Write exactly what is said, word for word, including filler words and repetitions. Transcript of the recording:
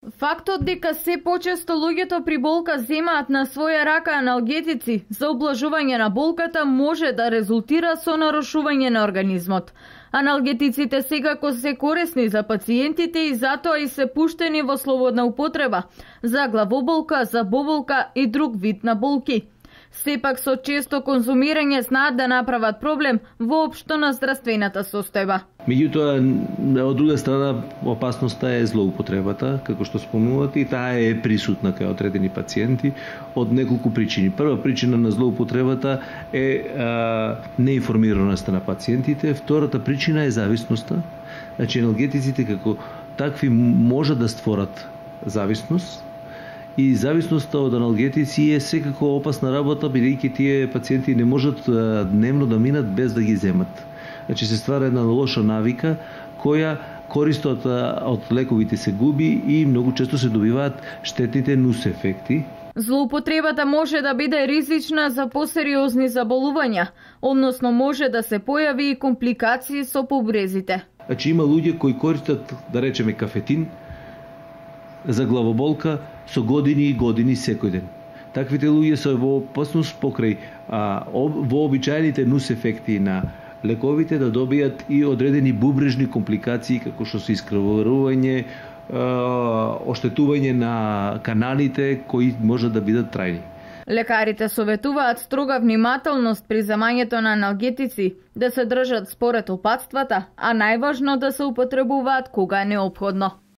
Фактот дека се почесто луѓето при болка земаат на своја рака аналгетици за облажување на болката може да резултира со нарушување на организмот. Аналгетиците секако се корисни за пациентите и затоа и се пуштени во слободна употреба за главоболка, за боболка и друг вид на болки. Сепак со често конзумирање знаат да направат проблем воопшто на здравствената состојба. Меѓутоа, од друга страна, опасноста е злоупотребата, како што спомнувате, и таа е присутна кај одредени пациенти од неколку причини. Прва причина на злоупотребата е а, неинформираноста на пациентите, втората причина е зависноста. Значи, аналгетиците како такви може да створат зависност, и зависноста од аналгетици е секако опасна работа, бидејќи тие пациенти не можат дневно да минат без да ги земат. Значи се ствара една лоша навика која користот од лековите се губи и многу често се добиваат штетните нус ефекти. Злоупотребата може да биде ризична за посериозни заболувања, односно може да се појави и компликации со побрезите. Значи има луѓе кои користат, да речеме, кафетин за главоболка со години и години секој ден. Таквите луѓе се во опасност покрај а, вообичаените нус ефекти на лековите да добијат и одредени бубрежни компликации, како што се искривување, оштетување на каналите кои може да бидат трајни. Лекарите советуваат строга внимателност при земањето на аналгетици, да се држат според опатствата, а најважно да се употребуваат кога е неопходно.